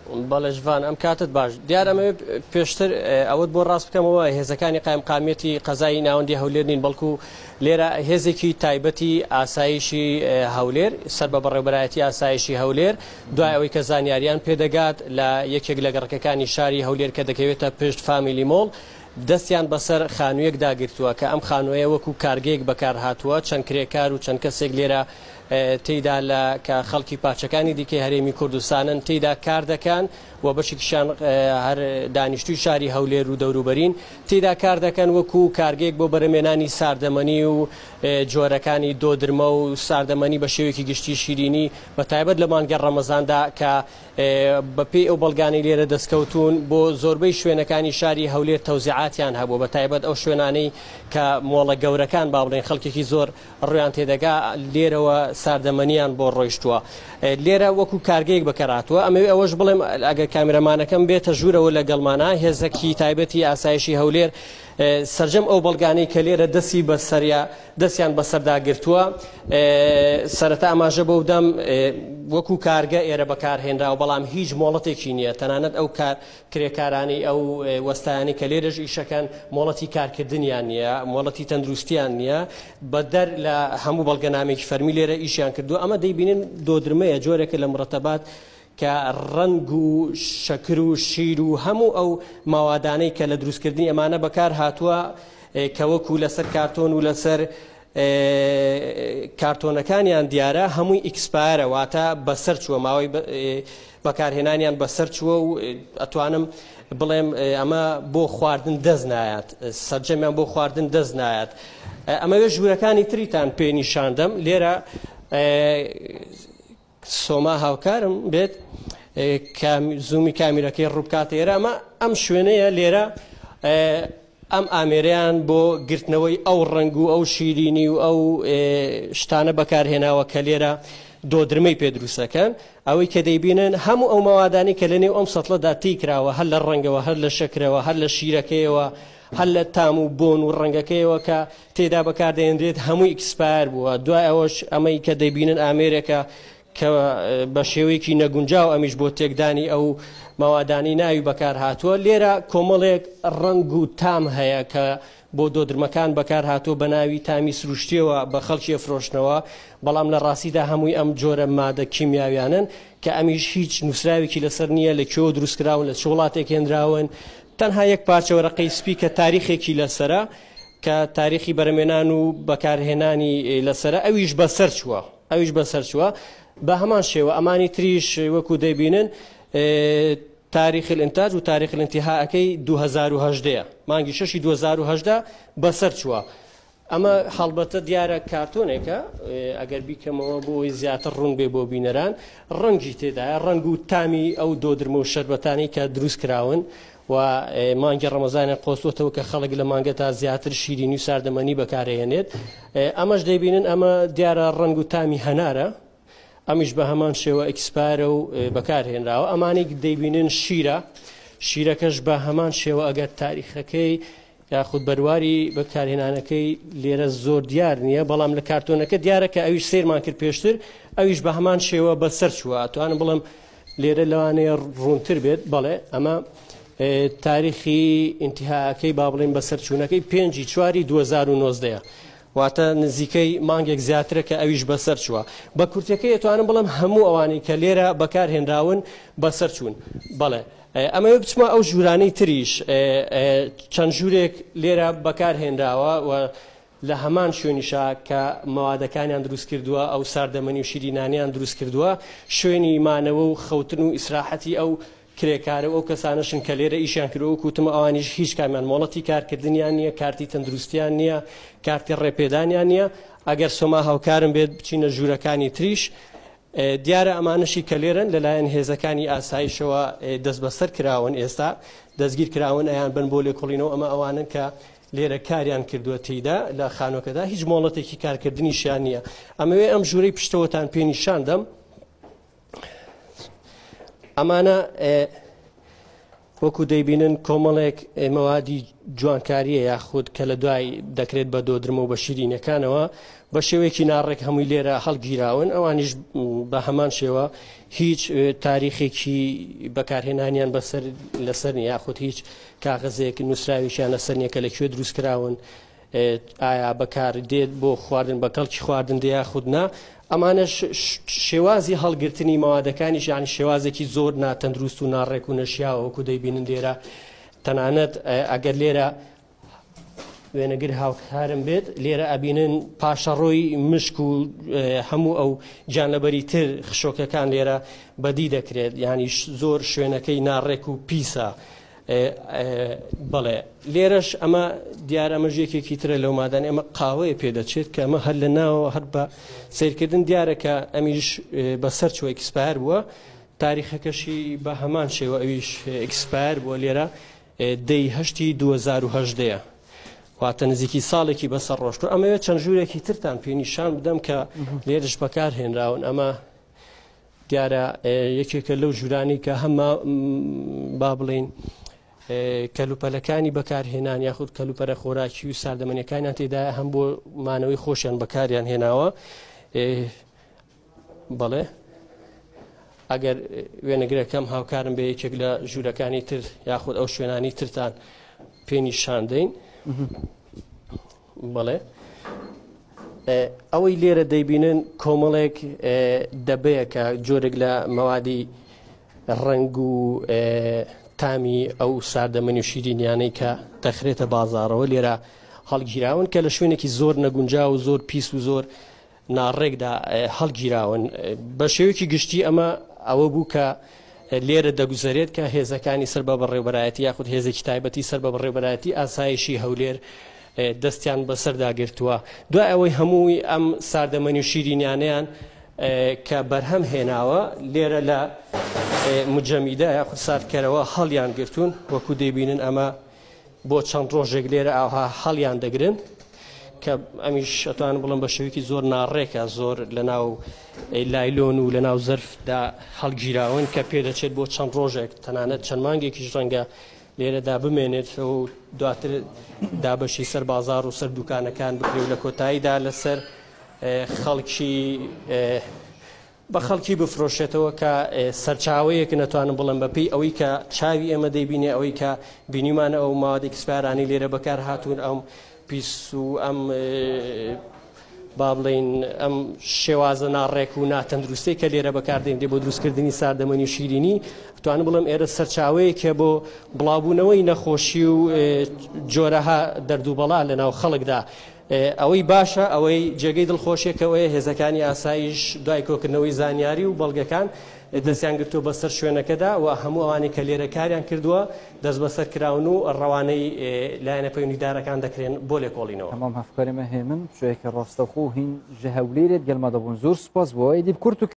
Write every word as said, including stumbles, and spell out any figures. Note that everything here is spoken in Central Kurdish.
بەڵێ ژوان ئەم کاتت باش دیار ئەمە پێشتر ئەوت بۆ ڕاست بکەمەوە هێزەکانی قایمقامێتی قەزای ناوەندی هەولێر نین بەڵکو لێرە هێزێکی تایبەتی ئاسایشی هەولێر سەر بە بەڕێوەبەرایەتی ئاسایشی هەولێر دوای ئەوەی کە زانیاریان پێدەگات لە یەکێک لە گەڕەکەکانی شاری هەولێر کە دەکەوێتە پشت فامیلی مۆڵ دەستیان بەسەر خانوویەک داگرتووە کە ئەم خانووەیە وەکو کارگەیەک بەکار هاتووە چەند کرێکار و چەند کەسێک لێرە تێیدا لە کە خەڵکی پارچەکانی دیکەی هەرێمی کوردستانن تێیدا کار دەکەن و بەشێکیشیان هەر دانیشتوی شاری هەولێر و دەوروبەرین تێیدا کار دەکەن وەکو کارگەیەک بۆ بەرەمێنانی ساردەمەنی و جۆرەکانی دۆدرمە و ساردەمەنی بە شێوەیەکی گشتی شیرینی بەتایبەت لە مانگە ڕەمەزاندا کە بەپێی ئەو بەڵگانی لێرە دەستکەوتون بۆ زۆربەی شوێنەکانی شاری هەولێر تەوزیعاتیان هەبوو بەتایبەت ئەو شوێنانەی کە مۆڵە گەورەکان با بڵێن خەڵکێکی زۆر ڕویان تێدەگا لێرەوە ساردەمەنیان بۆ ڕۆیشتووە لێرە وەکو کارگەیەک بەکارهاتووە ئەمەوێ ئەوەش بڵێم ئەگەر کامێرەمانەکەم بێتە ژوورەوە لە گەڵمانە هێزەکی تایبەتی ئاسایشی هەولێر سەرجەم ئەو بەڵگانەی کە لێرە دەستی بەسەریا دەستیان بەسەرداگرتووە سەرەتا ئاماژە بەو دەم وەکو کارگە ئێرە بەکارهێنراوە بەڵام هیچ مۆڵەتێکی نییە تەنانەت ئەو کرێکارانی ئەو وەستایانی کە لێرەش ئیشەکەن مۆڵەتی کارکردنیان نییە مۆڵەتی تەندروستیان نییە بەدەر لە هەموو بەڵگەنامێکی فەرمی لێرە ئیشیان کردووە ئەمە دەیبینن دۆدرمەیە جۆرێکە لە مرەتەبات کە ڕەنگ و شەکر و شیر و هەموو ئەو ماوادانەی کە لە دروستکردنی ئەمانە بەکار هاتووە کە وەکو لەسەر کارتۆن و لەسەر کارتۆنەکانیان دیارە هەمووی ئیکسپایرە واتە بەسەر چووە ماوەی بەکارهێنانیان بەسەر چووە و ئەتوانم بڵێم ئەمە بۆ خواردن دەست نایات سەرجەمیان بۆ خواردن دەست نایات ئەمەوێ ژوورەکانی تریتان پێ نیشاندەم لێرە سۆما هاوکارم بێت زوومی کامیرەکەی ڕووبکاتە ئێرە ئەمە ئەم شوێنەیە لێرە ئەم ئامێرەیان بۆ گرتنەوەی ئەو ڕنگ و ئەو شیرینی و ئەو شتانە بەکارهێناوە کە لێرە دۆدرمەی پێدروستەکەن ئەوەی کە دەیبینن هەموو ئەو ماوادانی کە لەنێو ئەم سەتڵەدا تێکراوە هەر لە ڕەنگەوە هەر لە شەکرەوە هەر لە شیرەکەیەوە هەر لە تام و بۆن و ڕەنگەکەیەوە کە تێدا بەکاردێنرێت هەمووی ئیکسپایر بووە دوای ئەوەش ئەمەی کە دەیبینن ئامێرێکە کە بە شێوەیەکی نەگونجاو ئەمیش بۆ تێکدانی ئەو ماوادانی ناوی بەکار هاتووە لێرە کۆمەڵێک ڕنگ و تام هەیە کە بۆ دۆدرمەکان بەکار هاتووە بە ناوی تامی سروشتیەوە بە خەڵکی ئەفرۆشنەوە بەڵام لە ڕاستیدا هەمووی ئەم جۆرە مادە کیمیاویانن کە ئەمیش هیچ نووسراوێکی لەسەر نییە لە کێوە دروستکراون لە چ وڵاتێک هێنراون تەنها یەک پارچە وەرەقەی سپی کە تاریخێکی لەسرە کە تاریخی بەرەمێنان و بەکارهێنانی لەسرە ئەویش بەسەر چووە ئەویش بەسەر چووە بە هەمان شێوە ئەمانی تریش وەکو دەیبینن تاریخ الانتاج و تاریخ الانتهاءەکەی دوو هەزار و هەژدەیە مانگی شەشی دوو هەزار و هەژدە بەسەر چووە ئەمە هەڵبەتە دیارە کارتۆنێکە ئەگەر بیکەمەوە بۆی زیاتر ڕوون بێ بۆ بینەران ڕەنگی تێدایە ڕەنگ و تامی ئەو دۆدرمە و شەربەتانی کە دروست کراون و مانگی ڕەمەزانە قۆستۆتەوە کە خەڵک لە مانگە تا زیاتر شیرینی و ساردەمەنی بەکارهێنێت ئەمەش دەیبینن ئەمە دیارە ڕەنگ و تامی هەنارە ئەمیش بە هەمان شێوە ئەکسپارە و بەکارهێنراوە ئەمانی دەیبینن شیرە شیرەکەش بە هەمان شێوە ئەگەر تاریخەکەی یاخود بەرواری بەکارهێنانەکەی لێرە زۆر دیار نییە بەڵام لە کارتۆنەکە دیارە کە ئەویش سێرمان کرد پێشتر ئەویش بە هەمان شێوە بەسەر چووە ئەتوانم بڵم لێرە لەوانەیە ڕوونتر بێت بەڵێ ئەمە تاریخی ئینتیهاکەی با بڵێن بەسەر چوونەکەی پێنجی چواری دوو هەزار و نۆزدەیە واتە نزیکەی مانگێک زیاترە کە ئەویش بەسەر چووە بە کورتەکەی ئەتوانم بڵم هەموو ئەوانەی کە لێرە بەکارهێنراون بەسەر چوون بەڵێ ئەمەوێ بچمە ئەو ژوورانەی تریش چەند ژوورێک لێرە بەکارهێنراوە و لە هەمان شوێنیشا کە مەوادەکانیان دروست کردووە ئەو ساردەمەنی و شیرینانیان دروست کردووە شوێنی مانەوە و خەوتن و ئیسراحەتی ئەو کرێکارە ئەو کەسانەشن کە لێرە ئیشیان کردەوە کوتمە ئەوانیش هیچ کامیان مۆڵەتی کارکردنیان نییە کارتی تەندروستیان نییە کارتی ڕێپێدانیان نییە ئەگەر سۆما هاوکارم بێت بچینە ژوورەکانی تریش دیارە ئەمانشی کە لێرن لەلایەن هێزەکانی ئاسایشەوە دەست بەسەر کراون ئێستا دەستگیر کراون ئەیان بن بۆ لێکۆڵینەوە ئەمە ئەوانن کە لێرە کاریان کردووە تێیدا لە خانۆکەدا هیچ مۆڵەتێکی کارکردنیشیان نییە ئەمەوێ ئەم ژوورەی پشتەوەتان پێ نیشاندەم ئەمانە وەکو دەیبینن کۆمەڵێک مەوادی جوانکاریە یاخود کە لە دوای دەکرێت بە دۆدرمە و بە شیرینەکانەوە بە شێوەیەکی ناڕێک هەمووی لێرە هەڵگیراون ئەوانیش بە هەمان شێوە هیچ تاریخێکی بەکارهێنانیان بەسەر لەسەر یاخود هیچ کاغەزێک نووسراویشیان لەسەر نییە کە لەکوێ دروستکراون ئایا بەکار دێت بۆ خواردن بە کەڵکی خواردن دەیە خودنا ئەمانە شێوازی هەڵگرتنی ماوادەکانی ژانی شێوازێکی زۆر ناتەندروست و ناڕێک و نەشیاوە وەکو دەیبینن لێرە تەنانەت ئەگەر لێرە وێنەگر هاوکارم بێت لێرە ئەبینن پاشەڕۆی مشک و هەموو ئەو گیانلەبەری تر خشۆکەکان لێرە بەدی دەکرێت یعنی زۆر شوێنەکەی ناڕێک و پیسە بەڵێ لێرەش ئەمە دیارە ئەمەژێکێکی ترە لەو مادان ئەمە قاوەیە پێدەچێت کە ئەمە هەر لە ناوە هەر بە سیرکردن دیارە کە ئەمیش بەسەر چوە ئەکسپایر بووە تاریخەکەشی بە هەمان شێوە ئەویش ئەکسپایر بووە لێرە دەی هەشتی دوو هەزار و هەژدەیە واتە نزیکی ساڵێکی بەسەر ڕۆشت و ئەمەوێت چەند ژوورێکی ترتان پێنیشان بدەم کە لێرش بەکارهێنراون ئەمە دیارە یەکێکە لەو ژوورانی کە هەمە با بڵین کەلوپەلەکانی بەکارهێنان یاخود کەلوپەرە خۆراکی و ساردەمەنیەکانیان تێدایە هەم بۆ مانەوەی خۆشیان بەکاریان هێناوە بەڵێ ئەگەر وێنەگرەکەم هاوکارم بە یەکێک لە ژوورەکانی تر یاخود ئەو شوێنانی ترتان پێنیشاندەین بەڵێ ئەوەی لێرە دەیبینن کۆمەڵێک دەبەیە کە جۆرێک لە مەوادی ڕنگ و تامی ئەو ساردەمەنی و شیرینیانەی کە دەخرێتە بازاڕەوە لێرە هەڵگیراون کە لە شوێنێکی زۆر نەگونجا و زۆر پیس و زۆر ناڕێکدا هەڵگیراون بە شێوەیەکی گشتی ئەمە ئەوە بوو کە لێرە دەگوزارێت کە هێزەکانی سەر بە بەڕێوەبەرایەتی یاخود هێزێکی تایبەتی سەر بە بەڕێوەبەرایەتی ئاسایشی هەولێر دەستیان بەسەرداگرتووە دوای ئەوەی هەمووی ئەم ساردەمەنی و شیرینیانیان کە بەرهەم هێناوە لێرە لە مجەمیدە یاخود ساردکەرەوە هەڵیان گرتوون وەکو دەیبینن ئەمە بۆ چەند ڕۆژێک لێرە ئاها هەڵیان دەگرن کە ئەمیش ئەتوانم بڵم بە شێوەیەکی زۆر ناڕێکە زۆر لە ناو لایلۆن و لە ناو زەرفدا هەڵگیراون کە پێدەچێت بۆ چەند ڕۆژێک تەنانەت چەند مانگێکیش ڕەنگە لێرەدا بمێنێت و دواتر دابەشی سەر بازار و سەر دوکانەکان بکرێ و لە کۆتاییدا لەسەر خەڵکی بە خەڵکی بفرۆشێتەوە کە سەرچاوەیەک نەتوانم بڵم بەپێی ئەوەی کە چاوی ئێمە دەیبینێ ئەوەی کە بینیمانە ئەو ماوەدی کسپارانی لێرە بەکار هاتوون ئەم پیس و ئەم با بڵین ئەم شێوازە ناڕێک و ناتەندروستی کە لێرە بەکاردێن دێ بۆ دروستکردنی ساردەمەنی و شیرینی توانم بڵم ئێرە سەرچاوەیەکە بۆ بڵاوبوونەوەی نەخۆشی و جۆرەها دەردووبەڵا لە ناو خەڵکدا ئەوەی باشە ئەوەی جێگەی دڵخۆشیەکەوەیە هێزەکانی ئاسایش دوای کۆکردنەوەی زانیاری و بەڵگەکان دەستیان گرتووە بەسەر شوێنەکەدا و هەموو ئەوانی کە لێرە کاریان کردووە دەست بەسەر کراون و ڕەوانەی لایەنە پەیوەندیدارەکان دەکرێن بۆ لێکۆڵینەوە تەمام هەفکاری مە هێمن شوێکە ڕاستەخۆ هین ژە هەولێرێت گەلمە دەبوون زۆر سوپاس بۆ ئەیدی کورت و